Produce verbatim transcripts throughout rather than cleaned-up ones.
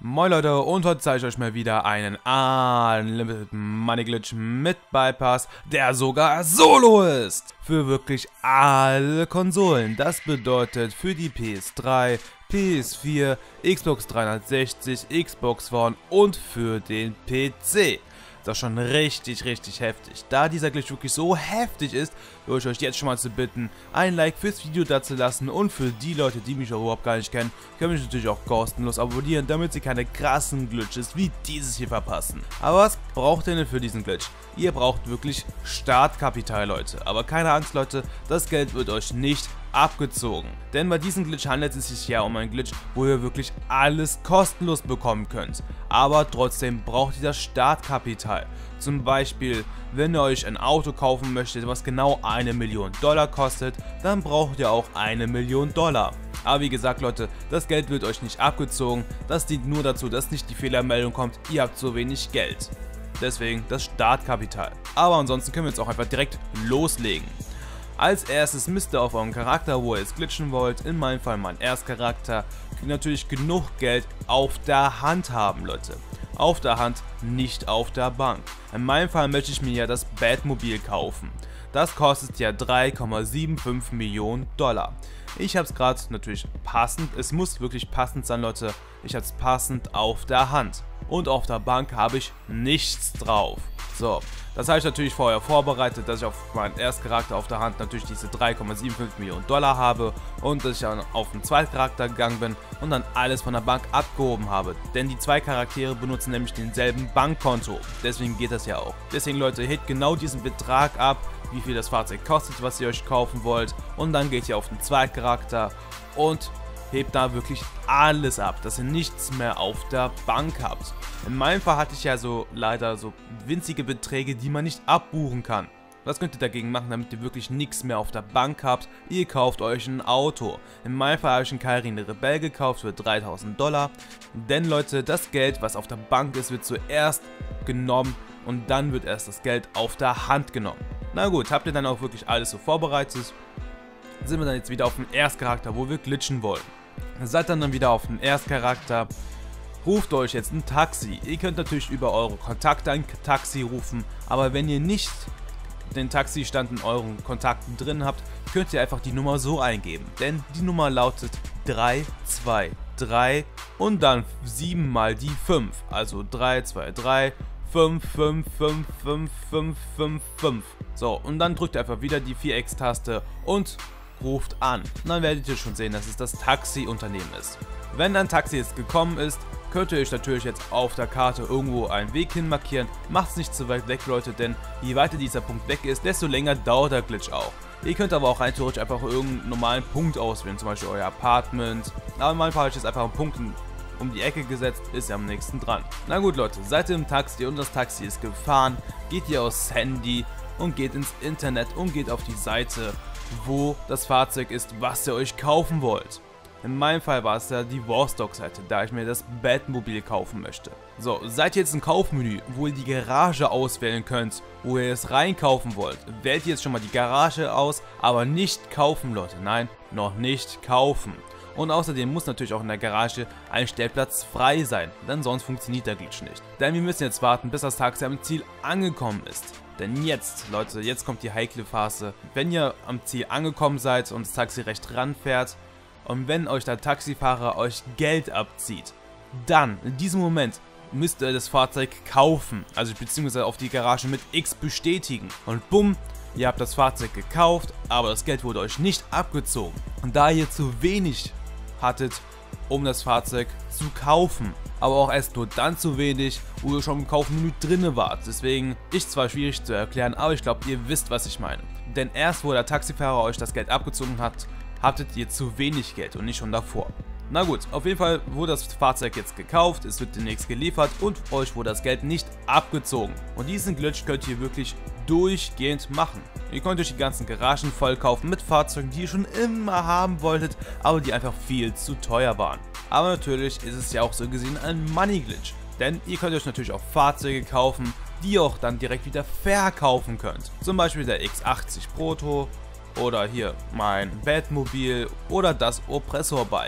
Moin Leute, und heute zeige ich euch mal wieder einen Unlimited Money Glitch mit Bypass, der sogar Solo ist. Für wirklich alle Konsolen. Das bedeutet für die P S drei, P S vier, Xbox dreihundertsechzig, Xbox One und für den P C. Das ist schon richtig, richtig heftig. Da dieser Glitch wirklich so heftig ist, würde ich euch jetzt schon mal zu bitten, ein Like fürs Video da zu lassen. Und für die Leute, die mich auch überhaupt gar nicht kennen, können mich natürlich auch kostenlos abonnieren, damit sie keine krassen Glitches wie dieses hier verpassen. Aber was braucht ihr denn für diesen Glitch? Ihr braucht wirklich Startkapital, Leute. Aber keine Angst, Leute, das Geld wird euch nicht abgezogen. Denn bei diesem Glitch handelt es sich ja um einen Glitch, wo ihr wirklich alles kostenlos bekommen könnt. Aber trotzdem braucht ihr das Startkapital. Zum Beispiel, wenn ihr euch ein Auto kaufen möchtet, was genau eine Million Dollar kostet, dann braucht ihr auch eine Million Dollar. Aber wie gesagt, Leute, das Geld wird euch nicht abgezogen. Das dient nur dazu, dass nicht die Fehlermeldung kommt, ihr habt zu wenig Geld. Deswegen das Startkapital. Aber ansonsten können wir jetzt auch einfach direkt loslegen. Als erstes müsst ihr auf euren Charakter, wo ihr es glitchen wollt, in meinem Fall mein Erstcharakter, natürlich genug Geld auf der Hand haben, Leute. Auf der Hand, nicht auf der Bank. In meinem Fall möchte ich mir ja das Batmobil kaufen. Das kostet ja drei Komma fünfundsiebzig Millionen Dollar. Ich habe es gerade natürlich passend, es muss wirklich passend sein, Leute. Ich habe es passend auf der Hand. Und auf der Bank habe ich nichts drauf. So, das habe ich natürlich vorher vorbereitet, dass ich auf meinen Erstcharakter auf der Hand natürlich diese drei Komma fünfundsiebzig Millionen Dollar habe und dass ich dann auf den Zweitcharakter gegangen bin und dann alles von der Bank abgehoben habe. Denn die zwei Charaktere benutzen nämlich denselben Bankkonto, deswegen geht das ja auch. Deswegen, Leute, hebt genau diesen Betrag ab, wie viel das Fahrzeug kostet, was ihr euch kaufen wollt, und dann geht ihr auf den Zweitcharakter und hebt da wirklich alles ab, dass ihr nichts mehr auf der Bank habt. In meinem Fall hatte ich ja so leider so winzige Beträge, die man nicht abbuchen kann. Was könnt ihr dagegen machen, damit ihr wirklich nichts mehr auf der Bank habt? Ihr kauft euch ein Auto. In meinem Fall habe ich einen Kairin Rebelle gekauft für dreitausend Dollar. Denn, Leute, das Geld, was auf der Bank ist, wird zuerst genommen und dann wird erst das Geld auf der Hand genommen. Na gut, habt ihr dann auch wirklich alles so vorbereitet? Sind wir dann jetzt wieder auf dem Erstcharakter, wo wir glitchen wollen. Seid dann, dann wieder auf dem Erstcharakter, ruft euch jetzt ein Taxi. Ihr könnt natürlich über eure Kontakte ein Taxi rufen, aber wenn ihr nicht den Taxistand in euren Kontakten drin habt, könnt ihr einfach die Nummer so eingeben. Denn die Nummer lautet drei zwei drei und dann sieben mal die fünf. Also drei zwei drei fünf fünf fünf fünf fünf fünf fünf. So, und dann drückt ihr einfach wieder die vier X-Taste und ruft an. Und dann werdet ihr schon sehen, dass es das Taxiunternehmen ist. Wenn ein Taxi jetzt gekommen ist, könnt ihr euch natürlich jetzt auf der Karte irgendwo einen Weg hin markieren. Macht es nicht zu weit weg, Leute, denn je weiter dieser Punkt weg ist, desto länger dauert der Glitch auch. Ihr könnt aber auch rein theoretisch einfach irgendeinen normalen Punkt auswählen, zum Beispiel euer Apartment. Aber in meinem Fall habe ich jetzt einfach einen Punkt um die Ecke gesetzt, ist ja am nächsten dran. Na gut, Leute, seid ihr im Taxi und das Taxi ist gefahren, geht ihr aufs Handy und geht ins Internet und geht auf die Seite, wo das Fahrzeug ist, was ihr euch kaufen wollt. In meinem Fall war es ja die Warstock-Seite, da ich mir das Batmobil kaufen möchte. So, seid ihr jetzt im Kaufmenü, wo ihr die Garage auswählen könnt, wo ihr es reinkaufen wollt. Wählt ihr jetzt schon mal die Garage aus, aber nicht kaufen, Leute. Nein, noch nicht kaufen. Und außerdem muss natürlich auch in der Garage ein Stellplatz frei sein, denn sonst funktioniert der Glitch nicht. Denn wir müssen jetzt warten, bis das Taxi am Ziel angekommen ist. Denn jetzt, Leute, jetzt kommt die heikle Phase. Wenn ihr am Ziel angekommen seid und das Taxi recht ranfährt und wenn euch der Taxifahrer euch Geld abzieht, dann, in diesem Moment, müsst ihr das Fahrzeug kaufen, also beziehungsweise auf die Garage mit X bestätigen. Und bumm, ihr habt das Fahrzeug gekauft, aber das Geld wurde euch nicht abgezogen. Und da ihr zu wenig hattet, um das Fahrzeug zu kaufen, aber auch erst nur dann zu wenig, wo ihr schon im Kaufmenü drinne wart. Deswegen ist zwar schwierig zu erklären, aber ich glaube, ihr wisst, was ich meine. Denn erst, wo der Taxifahrer euch das Geld abgezogen hat, hattet ihr zu wenig Geld und nicht schon davor. Na gut, auf jeden Fall wurde das Fahrzeug jetzt gekauft, es wird demnächst geliefert und euch wurde das Geld nicht abgezogen. Und diesen Glitch könnt ihr wirklich durchgehend machen. Ihr könnt euch die ganzen Garagen voll kaufen mit Fahrzeugen, die ihr schon immer haben wolltet, aber die einfach viel zu teuer waren. Aber natürlich ist es ja auch so gesehen ein Money Glitch, denn ihr könnt euch natürlich auch Fahrzeuge kaufen, die ihr auch dann direkt wieder verkaufen könnt. Zum Beispiel der X achtzig Proto oder hier mein Batmobil oder das Oppressor Bike.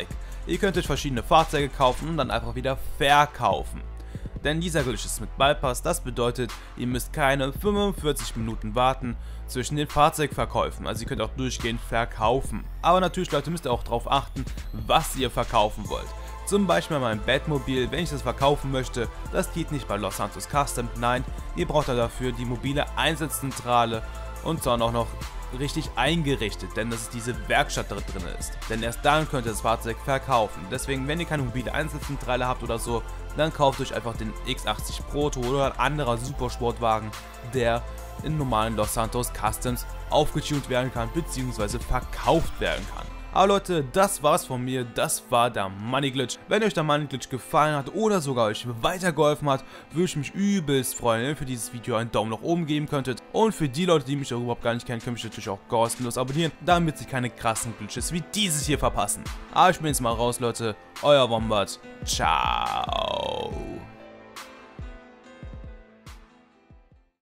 Ihr könnt euch verschiedene Fahrzeuge kaufen und dann einfach wieder verkaufen. Denn dieser Glitch ist mit Ballpass, das bedeutet, ihr müsst keine fünfundvierzig Minuten warten zwischen den Fahrzeugverkäufen, also ihr könnt auch durchgehend verkaufen. Aber natürlich, Leute, müsst ihr auch darauf achten, was ihr verkaufen wollt. Zum Beispiel mein Batmobil, wenn ich das verkaufen möchte, das geht nicht bei Los Santos Custom, nein, ihr braucht dafür die mobile Einsatzzentrale und dann auch noch richtig eingerichtet, denn das ist diese Werkstatt da drin ist. Denn erst dann könnt ihr das Fahrzeug verkaufen. Deswegen, wenn ihr keine mobile Einsatzzentrale habt oder so, dann kauft euch einfach den X achtzig Proto oder ein anderer Supersportwagen, der in normalen Los Santos Customs aufgetunt werden kann bzw. verkauft werden kann. Aber Leute, das war's von mir, das war der Money Glitch. Wenn euch der Money Glitch gefallen hat oder sogar euch weitergeholfen hat, würde ich mich übelst freuen, wenn ihr für dieses Video einen Daumen nach oben geben könntet. Und für die Leute, die mich auch überhaupt gar nicht kennen, können mich natürlich auch kostenlos abonnieren, damit sie keine krassen Glitches wie dieses hier verpassen. Aber ich bin jetzt mal raus, Leute. Euer Wombat. Ciao.